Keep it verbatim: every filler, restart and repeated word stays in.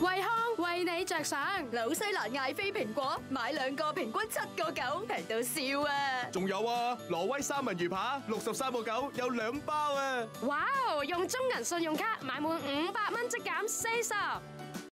惠康為你着想， 紐西蘭艾菲蘋果買兩個平均七個九，平到笑啊！ 仲有啊，挪威三文魚扒六十三個九有兩包啊！ 哇！用中銀信用卡買滿五百蚊即減四十。